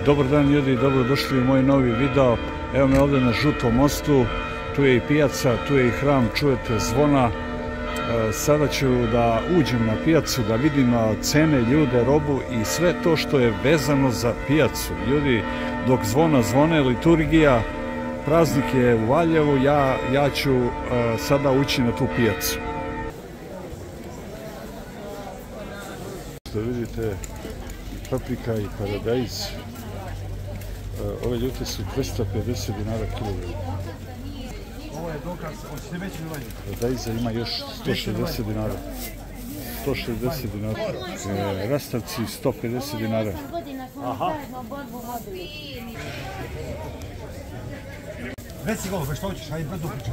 Dobar dan ljudi, dobrodošli u moj novi video. Evo me ovdje na Žutom mostu, tu je i pijaca, tu je i hram, čujete zvona. Sada ću da uđem na pijacu, da vidim cene, ljude, robu i sve to što je vezano za pijacu. Ljudi, dok zvona zvone, liturgija, praznik je u Valjevu, ja ću sada ući na tu pijacu. Što vidite, paprika i paradajz. Ove ljute su 250 dinara kilogram. Ovo je dokaz, hoćete veći ili manje? Paradajza ima još 160 dinara. 160 dinara. Rastavci 150 dinara. Aha. Reci golo, što hoćeš, ajde brzo pričam.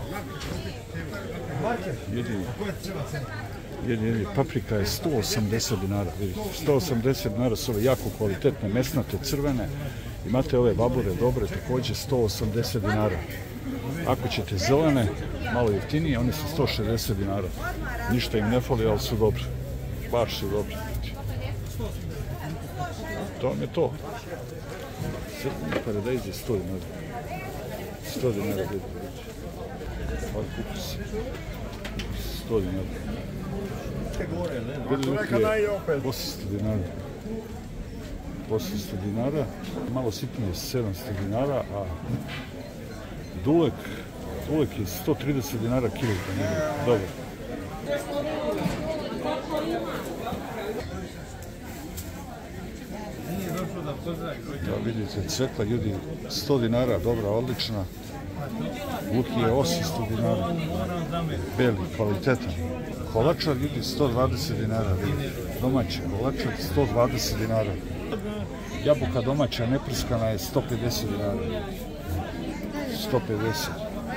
Jedi, paprika je 180 dinara, vidite. 180 dinara su ove jako kvalitetne, mesnate, crvene. Imate ove babure dobre, također 180 dinara. Ako ćete zelene, malo jeftinije, oni su 160 dinara. Ništa im ne fali, ali su dobri. Baš su dobri. To vam je to. Crveni paradajz je 100 dinara. 100 dinara, vidite. Ovo kupus. 100 dinara. Vidite, 800 dinara. 800 dinara, malo sitnije 700 dinara, a dulek je 130 dinara kilogram. Dobro. Da vidite, cvetla ljudi 100 dinara, dobra, odlična. Luk je 800 dinara, beli, kvalitetan. Kolačar ljudi 120 dinara, domaće, kolačar 120 dinara. Jabuka domaća neprskana je 150 dinara. 150.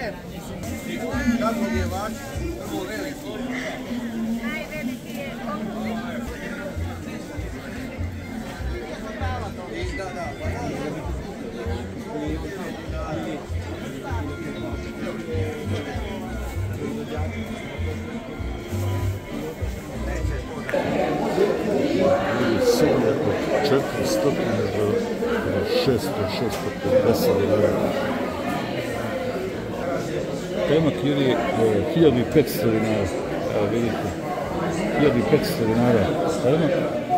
Sigurno od 400 do 650 dinara. Kajmak je 1500 dinara. Evo vidite, 1500 dinara kajmak.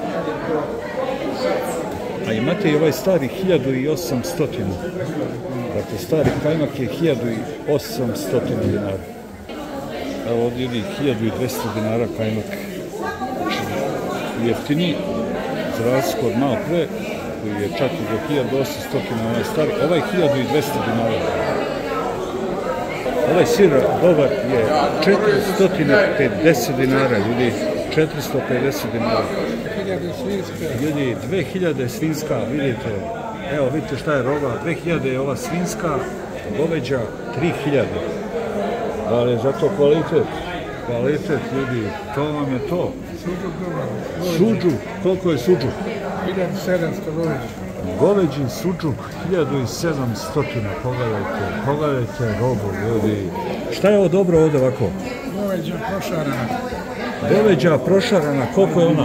A imate i ovaj stari 1800. Dakle, stari kajmak je 1800 dinara. Evo ovdje je 1200 dinara kajmak. Jeftini, za razliku od malo pre, koji je čak i do 1800 dinara stari, ovaj 1200 dinara. Ovaj sir dobar je 450 dinara, ljudi, 450 dinara. Ljudi, 2000 svinska, vidite, evo vidite šta je roba, 2000 je ova svinska, goveđa 3000. Ali je zato kvalitet. Kvalitet, ljudi, to vam je to. Suđuk, koliko je suđuk? 1700 goveđi. Goveđi suđuk, 1700, pogledajte robu, ljudi. Šta je ovo dobro ovdje ovako? Goveđa prošarana. Goveđa prošarana, koliko je ona?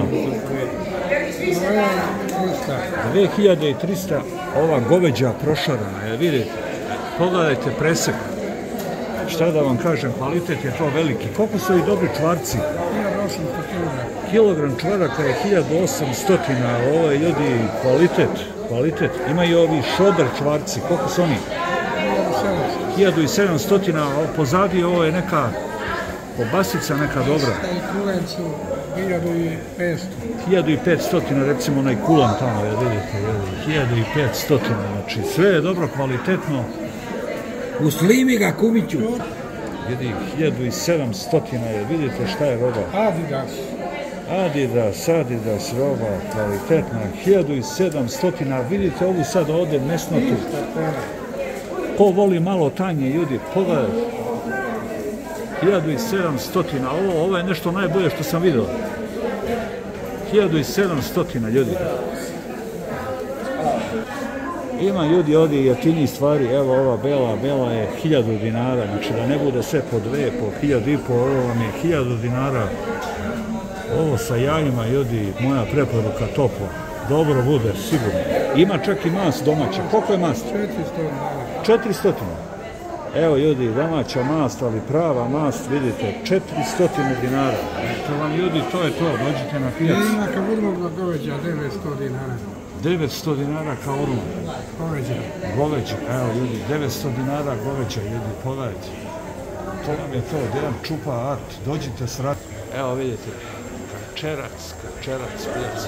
2300, ova goveđa prošarana, vidite, pogledajte presek. Šta da vam kažem, kvalitet je to veliki. Koliko su i dobri čvarci? 1800 kg. Kilogram čvaraka je 1800, ovo je ljudi kvalitet. Ima i ovi šoder čvarci, koliko su oni? 1700, a pozadi ovo je neka kobasica, neka dobra. I kulen su 1500. 1500, recimo onaj kulan tamo, vidite, 1500, znači sve je dobro, kvalitetno. Uslimi ga, kumiću. Vidi, 1700 je, vidite šta je roba. Adidas roba, kvalitetna, 1700, vidite ovu sad ovdje mesnotu. Ko voli malo tanje, ljudi, pogledajte. 1700, ovo je nešto najbolje što sam vidio. 1700, ljudi. Ima ljudi ovdje jeftinijih stvari, evo ova bela je 1000 dinara, znači da ne bude sve po 2, po 1500, ovo vam je 1000 dinara. Ovo sa jajima, ljudi, moja preporuka topo. Dobro bude, sigurno. Ima čak i mast domaća. Koliko je mast? 400 400. Evo ljudi, domaća mast, ali prava mast, vidite, 400 dinara. Eto vam ljudi, to je to, dođite na pijac. Ima kad urmogla goveđa 900 dinara. 900 dinara kao urmog. Goveđa. Goveđa, evo ljudi, 900 dinara goveđa, ljudi, pogledajte. To vam je to, Dejan Čupa art, dođite s rat. Evo vidite, Kačerac pijac.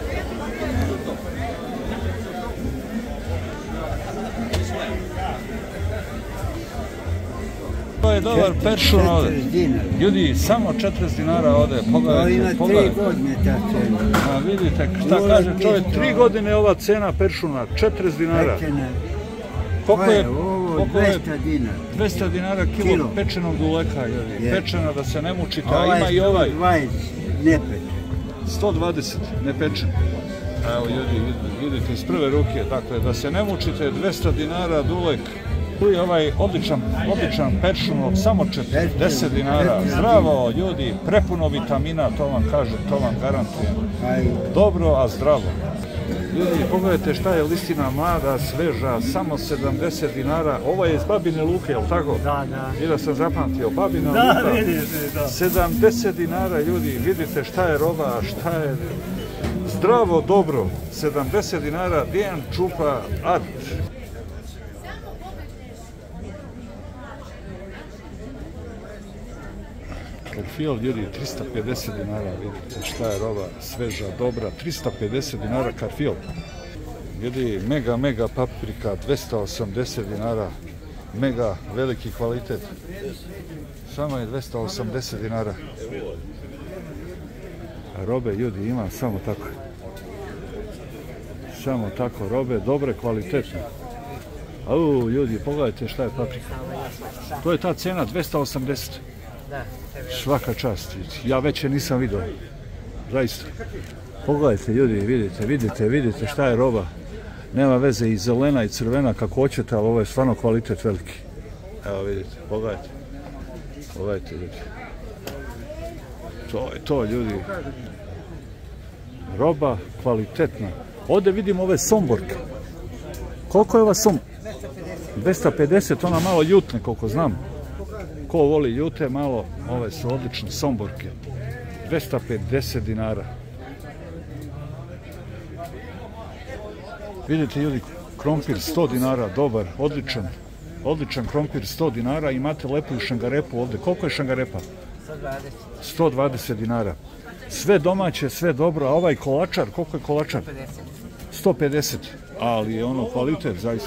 To je dobar peršun ovdje. Ljudi, samo 40 dinara ode, pogledajte. To ima 3 godine ta cena. A vidite, šta kaže čovjek, 3 godine ova cena peršuna, 40 dinara. Koliko je? Ovo 200 dinara. 200 dinara kilo pečenog duleka, ljudi. Pečena da se ne mučite, a ima i ovaj. 120 nepečen. 120 nepečen. Evo ljudi, vidite iz prve ruke, dakle da se ne mučite, 200 dinara dulek. Tu je ovaj odličan peršun od samo 40 dinara. Zdravo ljudi, prepuno vitamina, to vam kažem, to vam garantujem. Dobro, a zdravo. Ljudi, pogledajte šta je listina mlada, sveža, samo 70 dinara. Ovo je iz Babine Luke, je li tako? Da. I da sam zapamtio, Babina Luka. Da. 70 dinara, ljudi, vidite šta je roba, šta je zdravo, dobro. 70 dinara, Dejan Čupa art. Karfiol, ljudi, 350 dinara, vidite šta je roba, sveža, dobra, 350 dinara karfiol. Ljudi, mega paprika, 280 dinara, mega veliki kvalitet. Samo je 280 dinara. Robe, ljudi, ima samo tako. Samo tako, robe, dobre, kvalitetne. Au, ljudi, pogledajte šta je paprika. To je ta cena, 280. Svaka čast, ja već je nisam vidio, zaista. Pogledajte ljudi, vidite šta je roba. Nema veze i zelena i crvena kako hoćete, ali ovo je stvarno kvalitet veliki. Evo vidite, pogledajte ljudi. To je to ljudi. Roba kvalitetna. Ovdje vidimo ove somborke. Koliko je ova somborka? 250, ona malo ljutne koliko znam. Ko voli ljute malo, ove su odlične somborke. 250 dinara. Vidite ljudi, krompir 100 dinara, dobar, odličan krompir 100 dinara. Imate lepu šangarepu ovdje. Koliko je šangarepa? 120 dinara. Sve domaće, sve dobro, a ovaj kolačar, koliko je kolačar? 150, ali je ono kvalitet zaista.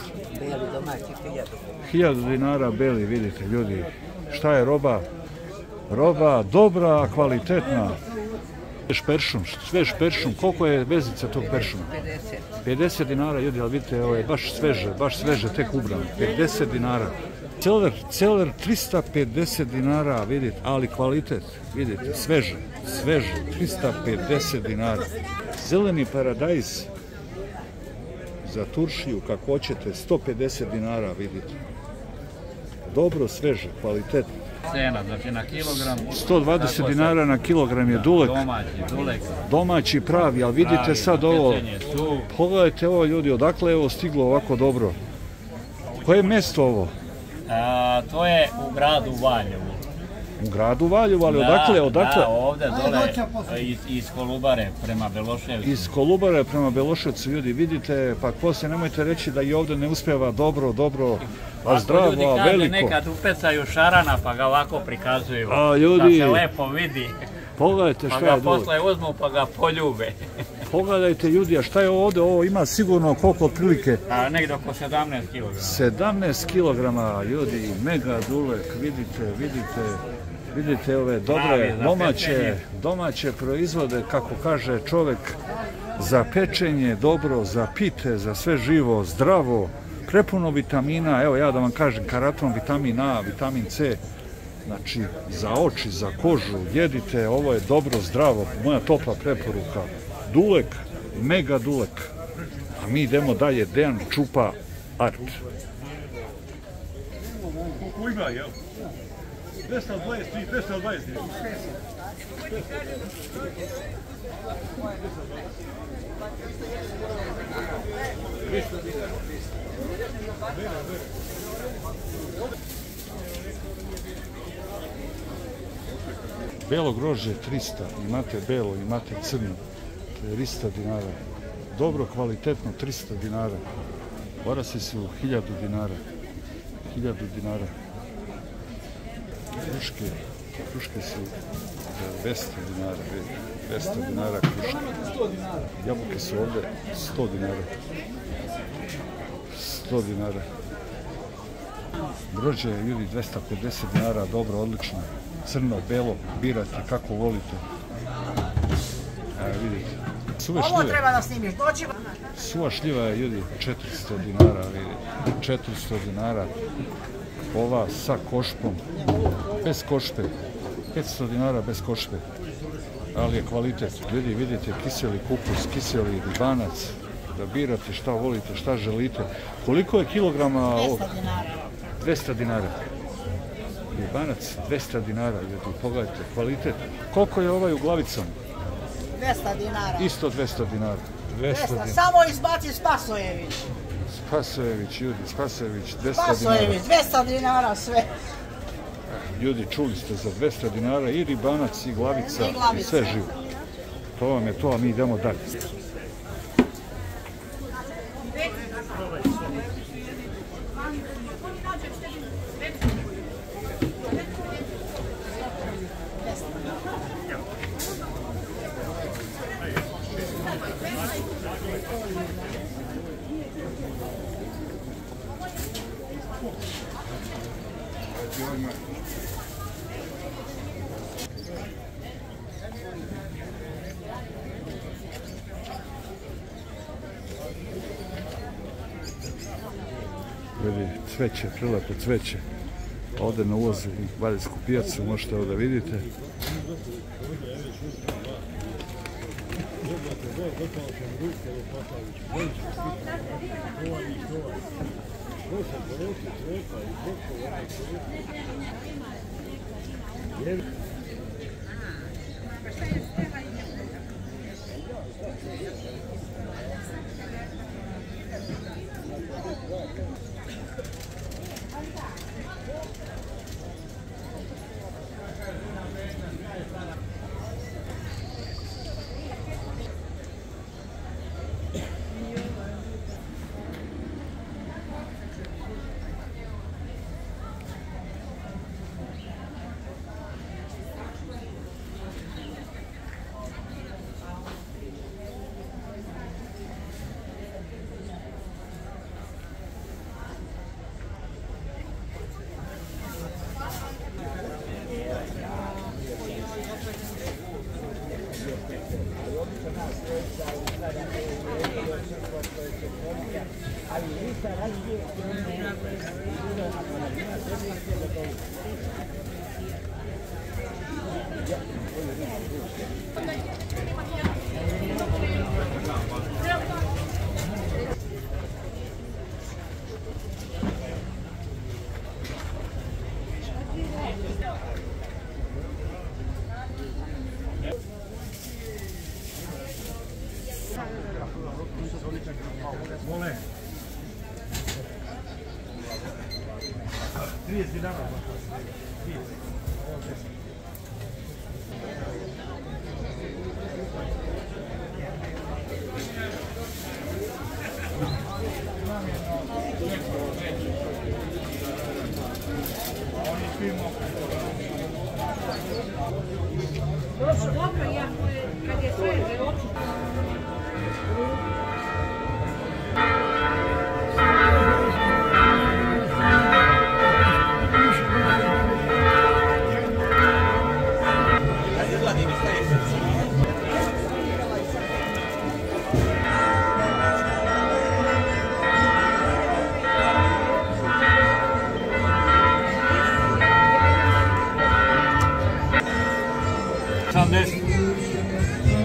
1000 dinara beli, vidite ljudi. Šta je roba? Roba dobra, kvalitetna. Svež peršun, koliko je vezica tog peršuna? 50 dinara, ljudi, ali vidite, ovo je baš sveže, tek ubran. 50 dinara. Celer 350 dinara, vidite, ali kvalitet, vidite, sveže, 350 dinara. Zeleni paradajz za turšiju, kako hoćete, 150 dinara, vidite. Dobro, sveže, kvalitetno. Cena, znači na kilogram... 120 dinara na kilogram je dulek. Domaći pravi, ali vidite sad ovo. Pogledajte ovo ljudi, odakle je ovo stiglo ovako dobro. Koje je mjesto ovo? To je u gradu Valjevu. U gradu Valjevu, ali odakle? Da, ovdje dole iz Kolubare prema Beloševcu. Iz Kolubare prema Beloševcu, ljudi, vidite, pa poslije nemojte reći da i ovdje ne uspjeva dobro, a zdravo, a veliko. Nekad upecaju šarana pa ga ovako prikazuju, da se lepo vidi. Pogledajte šta je dole. Pa ga posle uzmu pa ga poljube. Pogledajte ljudi, a šta je ovdje, ovo ima sigurno koliko otprilike? Negdje oko 17 kg. 17 kg, ljudi, mega dulek, vidite ove dobre domaće proizvode, kako kaže čovjek, za pečenje, dobro, za pite, za sve živo, zdravo, prepuno vitamina, evo ja da vam kažem, karaton, vitamin A, vitamin C, znači za oči, za kožu, jedite, ovo je dobro, zdravo, moja topla preporuka. Dulek, mega dulek. A mi idemo dalje, Dejan Čupa art. 223, 220. Belo grožđe 300, imate belo, imate crno, 300 dinara. Dobro, kvalitetno, 300 dinara. Orasi su 1000 dinara. 1000 dinara. Kruške su 200 dinara. 200 dinara kruške. Jabuke su ovdje 100 dinara. 100 dinara. Grožđe je ljudi 250 dinara, dobro, odlično. Crno, belo, birate kako volite. Evo vidite. Suve šljive. Ovo treba da snimiš, doći. Suva šljiva je ljudi 400 dinara, vidite. 400 dinara. Ova sa košpom, bez košpe. 500 dinara bez košpe. Ali je kvalitet. Ljudi, vidite, kiseli kupus, kiseli ribanac. Da birate šta volite, šta želite. Koliko je kilograma ovog? 200 dinara. 200 dinara. Ribanac 200 dinara, ljudi, pogledajte, kvalitet. Koliko je ovaj u glavicom? 200 dinara. Isto 200 dinara. 200, samo izbaci Spasojević. Spasojević, ljudi, Spasojević, 200 dinara. Spasojević, 200 dinara sve. Ljudi, čuli ste za 200 dinara i ribanac, i glavica, i sve živo. To vam je to, a mi idemo dalje. Vidi, cveće, prelepo cveće. Ovdje na ulazu u Valjevsku pijacu, možete ovdje vidite. Mole. 30 dinara. Dobro, ja, kad je sve oči.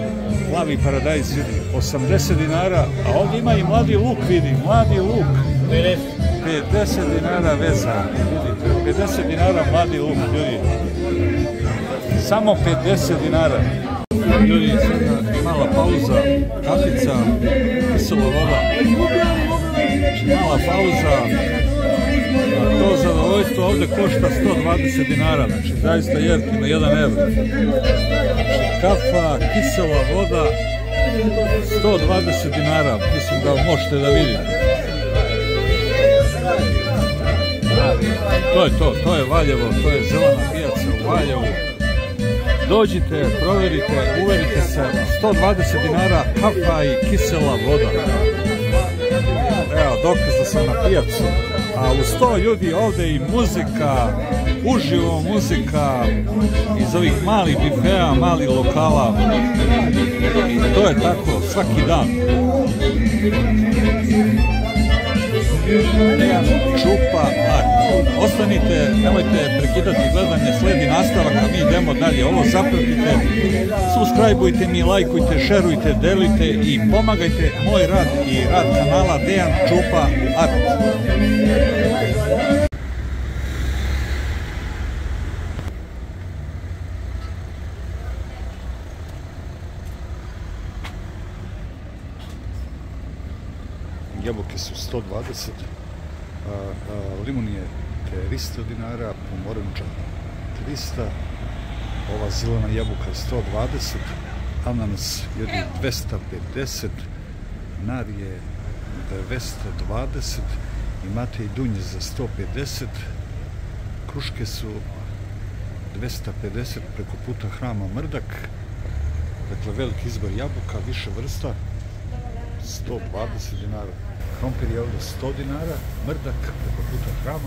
Plavi paradajz, vidi, 80 dinara, a ovdje ima i mladi luk, vidi, mladi luk, 50 dinara veza, vidite, 50 dinara mladi luk, ljudi. Samo 50 dinara. Ljudi, sada mala pauza, kafica, kisela voda. Mala pauza. To zadovoljstvo ovdje košta 120 dinara, znači zaista jeftino, 1 euro. Znači kafa, kisela voda, 120 dinara, mislim da možete da vidite. To je to je Valjevo, to je zelena pijaca u Valjevu. Dođite, provjerite, uverite se, 120 dinara kafa i kisela voda. Evo, dokaz da sam na pijacu. A uz to ljudi ovdje i muzika, uživo muzika iz ovih malih bifea, malih lokala. I to je tako svaki dan. Dejan Čupa Art. Ostanite, nemojte prekidati gledanje, sledi nastavak, a mi idemo dalje. Ovo zapratite, subscribeujte mi, lajkujte, šerujte, delite i pomagajte moj rad i rad kanala Dejan Čupa Art. Jabuke su 120, limun je 300 dinara, pomoranđa 300, ova zelena jabuka je 120, ananas je 250, nar je 220, imate i dunje za 150, kruške su 250 preko puta hrama Mrdak, dakle veliki izbor jabuka, više vrsta, 120 dinara. Krompir je ovdje 100 dinara, Mrdak preko puta hrama,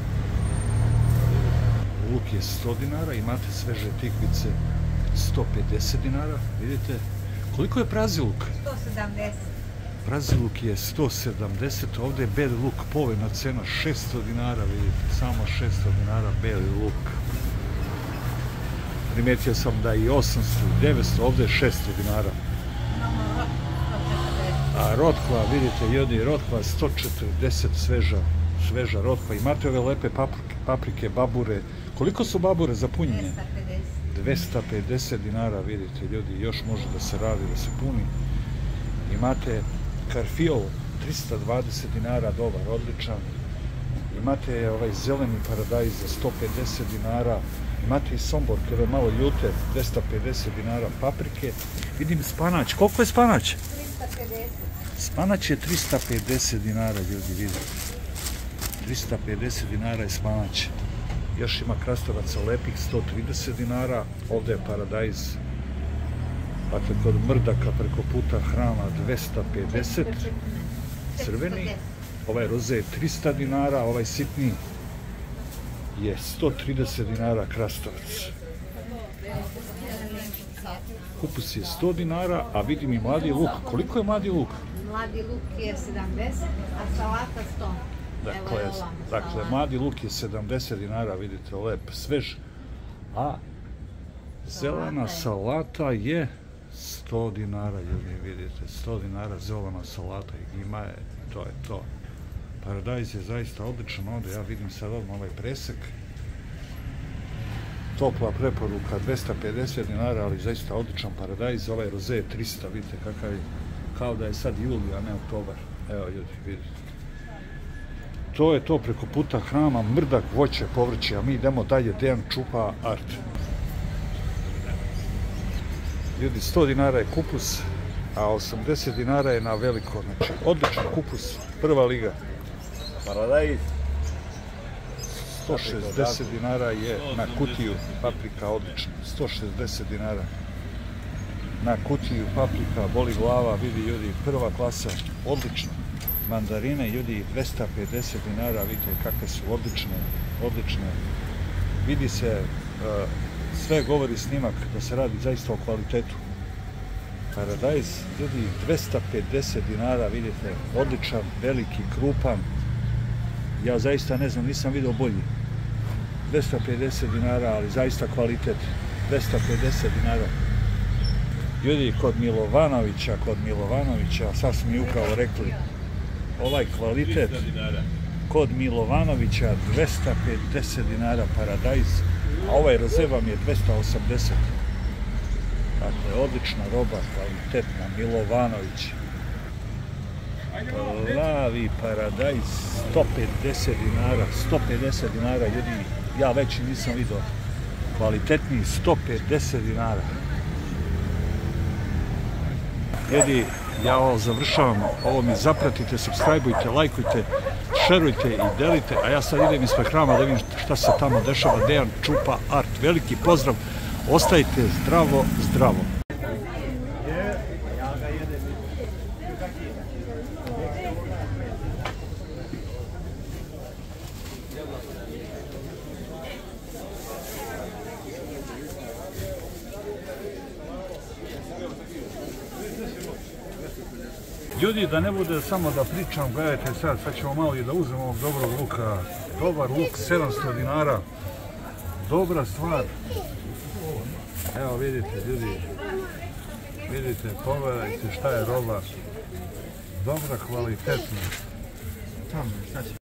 luk je 100 dinara, imate sveže tikvice 150 dinara, vidite. Koliko je prazi luk? 170. Prazi luk je 170, ovdje je beli luk, povoljna cena 600 dinara, vidite, samo 600 dinara beli luk. Primetio sam da i 800 i 900, ovdje je 600 dinara. A rotkva, vidite, ljudi, rotkva 140, sveža rotkva. Imate ove lepe paprike, babure. Koliko su babure za punjenje? 250 dinara, vidite, ljudi, još može da se radi, da se puni. Imate karfiol, 320 dinara, dobar, odličan. Imate ovaj zeleni paradajz za 150 dinara. Imate i sombor, kada je malo ljute, 250 dinara paprike. Vidim spanać, koliko je spanać? 350. Spanać je 350 dinara, ljudi, vidite. 350 dinara je spanać. Još ima krastavaca lepih, 130 dinara. Ovdje je paradajz. Dakle, kod Mrdaka preko puta hrama 250. Crveni. Ovaj roze je 300 dinara, ovaj sitni je 130 dinara krastavac. Kupus je 100 dinara, a vidim i mladi luk. Koliko je mladi luk? Mladi luk je 70, a salata 100. Dakle, mladi luk je 70 dinara, vidite, lep, svež. A zelena salata je 100 dinara, ljudi, vidite, 100 dinara zelena salata ima je, to je to. Paradajz je zaista odličan, ovdje ja vidim sad odmah ovaj presek. Topla preporuka, 250 dinara, ali zaista odličan paradajz. Ovaj roze je 300, vidite kakav je, kao da je sad juli, a ne oktobar. Evo, ljudi, vidite. To je to preko puta hrama, Mrdak, voće, povrće, a mi idemo dalje, Dejan Čupa Art. Ljudi, 100 dinara je kupus, a 80 dinara je na veliko, znači, odličan kupus, prva liga. Paradajz. 160 dinara je na kutiju paprika, odlično, 160 dinara na kutiju paprika, boli glava, vidi, ljudi, prva klasa, odlično. Mandarine, ljudi, 250 dinara, vidite kakve su odlične. Vidi se, sve govori snimak da se radi zaista o kvalitetu. Paradajz, ljudi, 250 dinara, vidite, odličan, veliki, krupan. Ja zaista ne znam, nisam vidio bolji. 250 dinara, ali zaista kvalitet. 250 dinara. Ljudi, kod Milovanovića, sad su mi upravo rekli, ovaj kvalitet kod Milovanovića 250 dinara paradajz, a ovaj roze vam je 280. Dakle, odlična roba, kvalitetna, Milovanović. Plavi paradajz, 150 dinara, 150 dinara, ljudi, ja veći nisam vidio. Kvalitetniji, 150 dinara. Ljudi, ja ovo završavam, ovo mi zapratite, subscribeujte, lajkujte, šerujte i delite, a ja sad idem ispred hrama da vidim šta se tamo dešava. Dejan Čupa Art, veliki pozdrav, ostajte zdravo, zdravo. Ljudi, da ne bude samo da pričam, gledajte sad ćemo malo i da uzmemo ovog dobrog luka. Dobar luk, 700 dinara. Dobra stvar. Evo vidite, ljudi. Vidite, pogledajte šta je roba. Dobra, kvalitetna.